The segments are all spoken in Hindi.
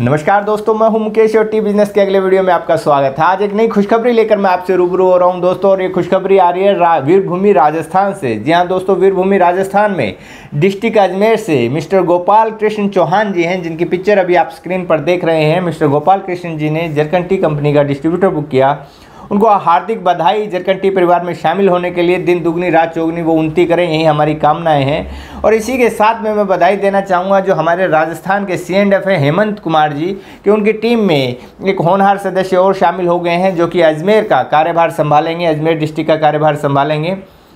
नमस्कार दोस्तों, मैं हूं मुकेश और टी बिजनेस के अगले वीडियो में आपका स्वागत है। आज एक नई खुशखबरी लेकर मैं आपसे रूबरू हो रहा हूं दोस्तों, और ये खुशखबरी आ रही है वीरभूमि राजस्थान से। जी हां दोस्तों, वीरभूमि राजस्थान में डिस्ट्रिक्ट अजमेर से मिस्टर गोपाल कृष्ण चौहान जी हैं, जिनकी पिक्चर अभी आप स्क्रीन पर देख रहे हैं। मिस्टर गोपाल कृष्ण जी ने जरकन टी कंपनी का डिस्ट्रीब्यूटर बुक किया। उनको हार्दिक बधाई। जरकन टी परिवार में शामिल होने के लिए दिन दुगनी रात चौगनी वो उन्नति करें, यही हमारी कामनाएं हैं। और इसी के साथ में मैं बधाई देना चाहूँगा जो हमारे राजस्थान के C&F हैं हेमंत कुमार जी, कि उनकी टीम में एक होनहार सदस्य और शामिल हो गए हैं, जो कि अजमेर का कार्यभार संभालेंगे, अजमेर डिस्ट्रिक्ट का कार्यभार संभालेंगे।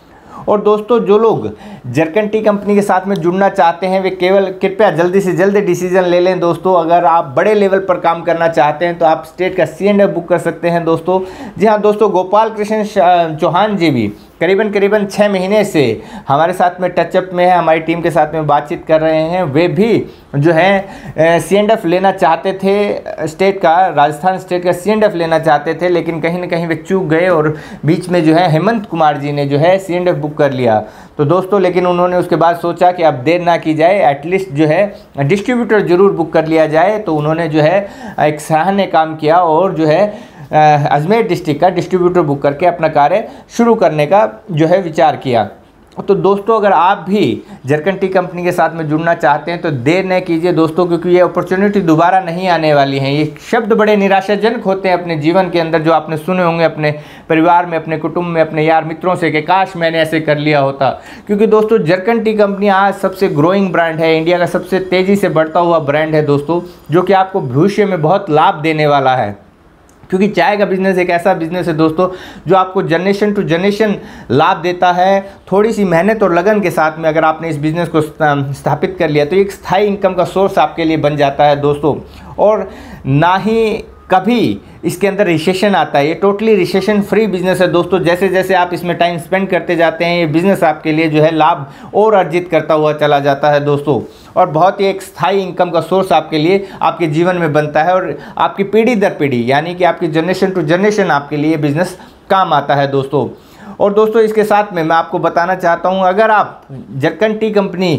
और दोस्तों, जो लोग जरकन टी कंपनी के साथ में जुड़ना चाहते हैं वे केवल कृपया जल्दी से जल्दी डिसीजन ले लें दोस्तों। अगर आप बड़े लेवल पर काम करना चाहते हैं तो आप स्टेट का C&F बुक कर सकते हैं दोस्तों। जी हाँ दोस्तों, गोपाल कृष्ण चौहान जी भी करीबन 6 महीने से हमारे साथ में टचअप में है, हमारी टीम के साथ में बातचीत कर रहे हैं। वे भी जो है C&F लेना चाहते थे, स्टेट का, राजस्थान स्टेट का C&F लेना चाहते थे, लेकिन कहीं ना कहीं वे चूक गए और बीच में जो है हेमंत कुमार जी ने जो है C&F बुक कर लिया। तो दोस्तों, लेकिन उन्होंने उसके बाद सोचा कि अब देर ना की जाए, एटलीस्ट जो है डिस्ट्रीब्यूटर ज़रूर बुक कर लिया जाए। तो उन्होंने जो है एक सराहनीय काम किया और जो है अजमेर डिस्ट्रिक्ट का डिस्ट्रीब्यूटर बुक करके अपना कार्य शुरू करने का जो है विचार किया। तो दोस्तों, अगर आप भी जरकन टी कंपनी के साथ में जुड़ना चाहते हैं तो देर न कीजिए दोस्तों, क्योंकि ये अपॉर्चुनिटी दोबारा नहीं आने वाली है। ये शब्द बड़े निराशाजनक होते हैं अपने जीवन के अंदर, जो आपने सुने होंगे अपने परिवार में, अपने कुटुंब में, अपने यार मित्रों से कि काश मैंने ऐसे कर लिया होता। क्योंकि दोस्तों, जरकन टी कंपनी आज सबसे ग्रोइंग ब्रांड है, इंडिया का सबसे तेज़ी से बढ़ता हुआ ब्रांड है दोस्तों, जो कि आपको भविष्य में बहुत लाभ देने वाला है। क्योंकि चाय का बिज़नेस एक ऐसा बिज़नेस है दोस्तों जो आपको जनरेशन टू जनरेशन लाभ देता है। थोड़ी सी मेहनत और लगन के साथ में अगर आपने इस बिज़नेस को स्थापित कर लिया तो एक स्थायी इनकम का सोर्स आपके लिए बन जाता है दोस्तों। और ना ही कभी इसके अंदर रिसेशन आता है, ये टोटली रिसेशन फ्री बिजनेस है दोस्तों। जैसे जैसे आप इसमें टाइम स्पेंड करते जाते हैं, ये बिज़नेस आपके लिए जो है लाभ और अर्जित करता हुआ चला जाता है दोस्तों। और बहुत ही एक स्थायी इनकम का सोर्स आपके लिए आपके जीवन में बनता है, और आपकी पीढ़ी दर पीढ़ी यानी कि आपकी जनरेशन टू जनरेशन आपके लिए बिज़नेस काम आता है दोस्तों। और दोस्तों, इसके साथ में मैं आपको बताना चाहता हूँ, अगर आप जरकन टी कंपनी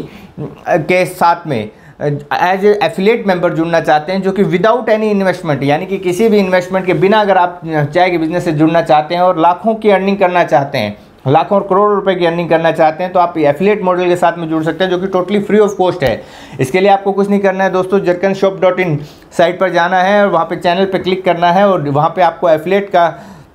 के साथ में एज ए एफिलिएट मेंबर जुड़ना चाहते हैं, जो कि विदाउट एनी इन्वेस्टमेंट यानी कि किसी भी इन्वेस्टमेंट के बिना अगर आप चाय के बिज़नेस से जुड़ना चाहते हैं और लाखों की अर्निंग करना चाहते हैं, लाखों और करोड़ों रुपए की अर्निंग करना चाहते हैं, तो आप एफिलिएट मॉडल के साथ में जुड़ सकते हैं, जो कि टोटली फ्री ऑफ कॉस्ट है। इसके लिए आपको कुछ नहीं करना है दोस्तों, jarkanshop.in साइट पर जाना है और वहाँ पे चैनल पे क्लिक करना है, और वहाँ पे आपको एफिलिएट का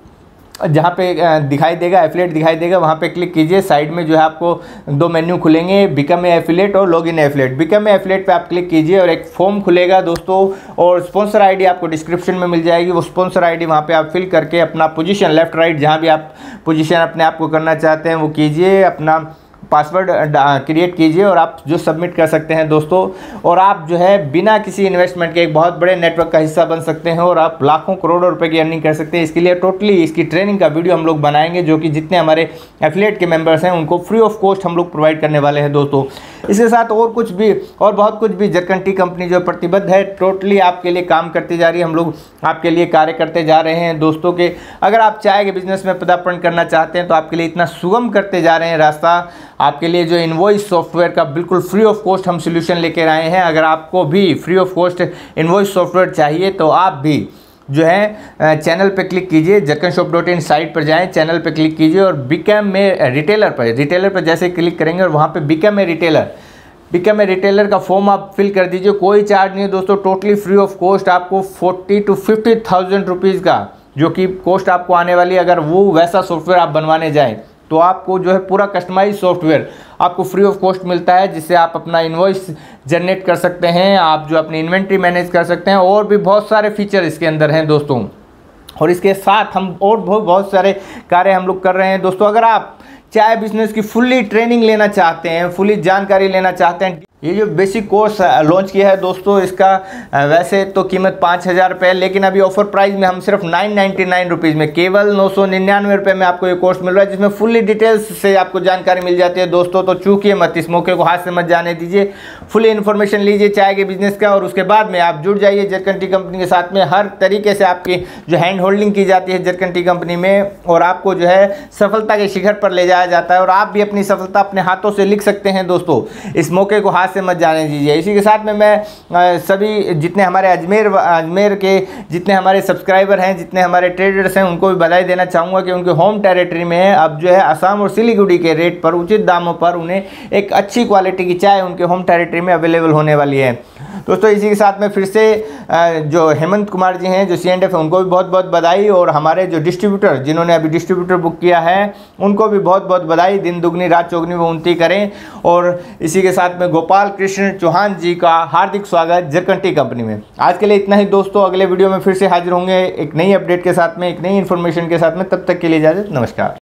जहाँ पे दिखाई देगा, एफिलिएट दिखाई देगा, वहाँ पे क्लिक कीजिए। साइड में जो है आपको 2 मेन्यू खुलेंगे, बिकम ए एफिलिएट और log in affiliate. Become a affiliate पे आप क्लिक कीजिए और एक फॉर्म खुलेगा दोस्तों, और स्पॉन्सर आईडी आपको डिस्क्रिप्शन में मिल जाएगी। वो स्पॉन्सर आईडी वहाँ पे आप फिल करके अपना पोजीशन लेफ्ट राइट जहाँ भी आप पोजीशन अपने आप को करना चाहते हैं वो कीजिए, अपना पासवर्ड क्रिएट कीजिए और आप जो सबमिट कर सकते हैं दोस्तों। और आप जो है बिना किसी इन्वेस्टमेंट के एक बहुत बड़े नेटवर्क का हिस्सा बन सकते हैं और आप लाखों करोड़ों रुपए की अर्निंग कर सकते हैं। इसके लिए टोटली इसकी ट्रेनिंग का वीडियो हम लोग बनाएंगे, जो कि जितने हमारे एफिलिएट के मेंबर्स हैं उनको फ्री ऑफ कॉस्ट हम लोग प्रोवाइड करने वाले हैं दोस्तों। इसके साथ और कुछ भी और बहुत कुछ भी जरकन टी कंपनी जो प्रतिबद्ध है, टोटली आपके लिए काम करती जा रही है। हम लोग आपके लिए कार्य करते जा रहे हैं दोस्तों। के अगर आप चाय के बिजनेस में पदार्पण करना चाहते हैं तो आपके लिए इतना सुगम करते जा रहे हैं रास्ता। आपके लिए जो इनवॉइस सॉफ्टवेयर का बिल्कुल फ्री ऑफ कॉस्ट हम सोल्यूशन लेकर आए हैं। अगर आपको भी free of cost invoice software चाहिए तो आप भी जो है चैनल पे क्लिक कीजिए, jarkanshop.in साइट पर जाएं, चैनल पे क्लिक कीजिए और बिकम ए रिटेलर पर जैसे क्लिक करेंगे और वहाँ पे बिकम ए रिटेलर का फॉर्म आप फिल कर दीजिए। कोई चार्ज नहीं है दोस्तों, टोटली फ्री ऑफ कॉस्ट। आपको 40,000 to 50,000 रुपीज़ का जो कि कॉस्ट आपको आने वाली है, अगर वो वैसा सॉफ्टवेयर आप बनवाने जाएँ तो आपको जो है पूरा कस्टमाइज सॉफ्टवेयर आपको फ्री ऑफ कॉस्ट मिलता है, जिससे आप अपना इनवॉइस जनरेट कर सकते हैं, आप जो अपनी इन्वेंट्री मैनेज कर सकते हैं, और भी बहुत सारे फीचर इसके अंदर हैं दोस्तों। और इसके साथ हम और बहुत सारे कार्य हम लोग कर रहे हैं दोस्तों। अगर आप चाय बिजनेस की फुल्ली ट्रेनिंग लेना चाहते हैं, फुल्ली जानकारी लेना चाहते हैं, ये जो बेसिक कोर्स लॉन्च किया है दोस्तों, इसका वैसे तो कीमत 5,000 रुपये है, लेकिन अभी ऑफर प्राइस में हम सिर्फ 999 रुपीज़ में, केवल 999 रुपये में आपको ये कोर्स मिल रहा है, जिसमें फुल्ली डिटेल्स से आपको जानकारी मिल जाती है दोस्तों। तो चूकिए मत, इस मौके को हाथ से मत जाने दीजिए, फुल्ली इन्फॉर्मेशन लीजिए चाय के बिजनेस का, और उसके बाद में आप जुड़ जाइए जरकन टी कंपनी के साथ में। हर तरीके से आपकी जो हैंड होल्डिंग की जाती है जरकन टी कंपनी में, और आपको जो है सफलता के शिखर पर ले जाया जाता है, और आप भी अपनी सफलता अपने हाथों से लिख सकते हैं दोस्तों। इस मौके को हाथ से मत जाने दीजिए। इसी के साथ में मैं सभी जितने हमारे अजमेर के जितने हमारे सब्सक्राइबर हैं, जितने हमारे ट्रेडर्स हैं, उनको भी बधाई देना चाहूँगा कि उनके होम टेरिटरी में है अब जो है असम और सिलीगुड़ी के रेट पर उचित दामों पर उन्हें एक अच्छी क्वालिटी की चाय उनके होम टेरिटरी में अवेलेबल होने वाली है। दोस्तों इसी के साथ में फिर से जो हेमंत कुमार जी हैं जो C&F है, उनको भी बहुत बहुत बधाई, और हमारे जो डिस्ट्रीब्यूटर जिन्होंने अभी डिस्ट्रीब्यूटर बुक किया है उनको भी बहुत बहुत बधाई। दिन दुगनी रात चौगनी वो उन्नति करें। और इसी के साथ में गोपाल कृष्ण चौहान जी का हार्दिक स्वागत जरकंटी कंपनी में। आज के लिए इतना ही दोस्तों, अगले वीडियो में फिर से हाजिर होंगे एक नई अपडेट के साथ में, एक नई इन्फॉर्मेशन के साथ में। तब तक के लिए इजाज़त, नमस्कार।